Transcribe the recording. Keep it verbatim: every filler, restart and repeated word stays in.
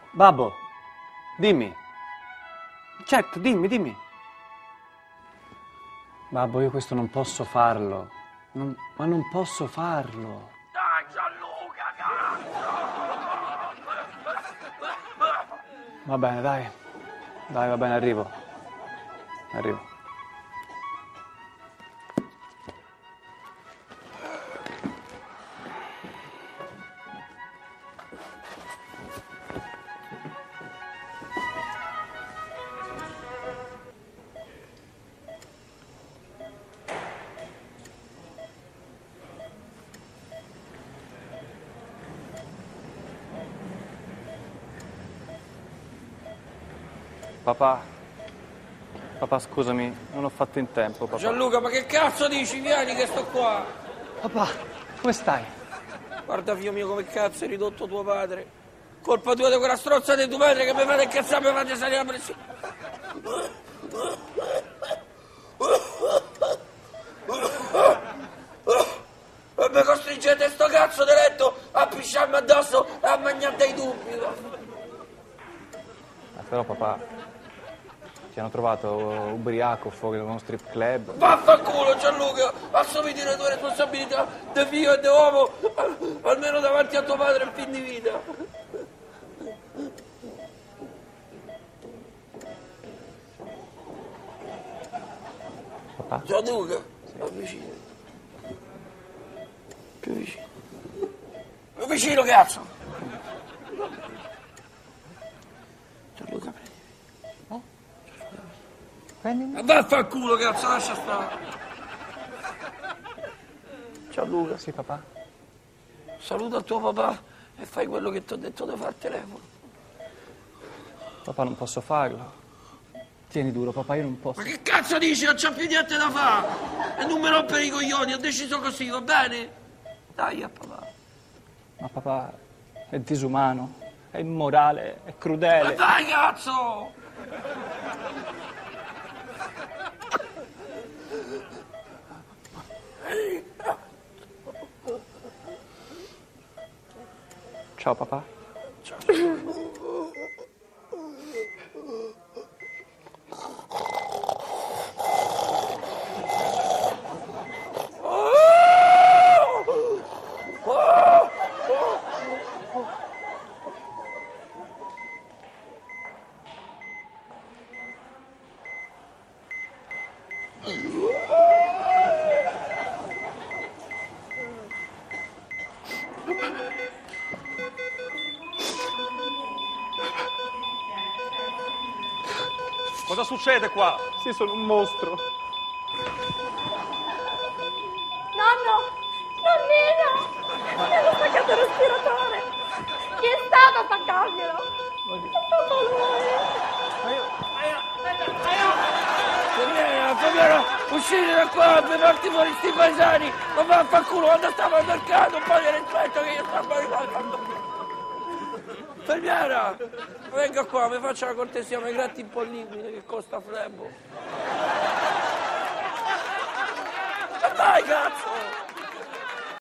Babbo, dimmi. Certo, dimmi, dimmi. Babbo, io questo non posso farlo. Non, ma non posso farlo. Dai, Gianluca, cazzo! Va bene, dai. Dai, va bene, arrivo. Arrivo. Papà, papà scusami, non ho fatto in tempo, papà. Gianluca, ma che cazzo dici? Vieni che sto qua. Papà, come stai? Guarda, figlio mio, come cazzo hai ridotto tuo padre. Colpa tua di quella strozza di tuo padre che mi fate incazzare, mi fate salire la pressione. E mi costringete sto cazzo di letto a pisciarmi addosso e a mangiare dei dubbi. Ah, però papà, ci hanno trovato ubriaco fuori da uno strip club. Vaffanculo Gianluca, assumiti le tue responsabilità di figlio e di uomo, almeno davanti a tuo padre in fin di vita. Papà? Gianluca, più vicino. Più vicino. Più vicino, cazzo! Gianluca, prendi. Prendimi. Ma vaffanculo, cazzo, lascia stare. Gianluca, Sì, papà? saluta tuo papà e fai quello che ti ho detto di fare al telefono. Papà, non posso farlo. Tieni duro, papà, io non posso. Ma che cazzo dici? Non c'ho più niente da fare! E non mi rompere i coglioni, ho deciso così, va bene? Dai a papà. Ma papà è disumano, è immorale, è Ma crudele. dai, cazzo! Ciao, papà. Cosa succede qua? Sì, sono un mostro. Nonno! Nonnino! Mi hanno staccato il respiratore! Chi è stato a staccarglielo? È stato lui! Fabiana, Fabiana, uscite da qua, per farti fuori sti paesani! Ma vaffanculo, quando stavo al mercato, un po' di rispetto che io stavo arrivando! Fabiana, venga qua, mi faccia la cortesia, mi gratti un po' il liquido che costa flebo. Ma dai, cazzo!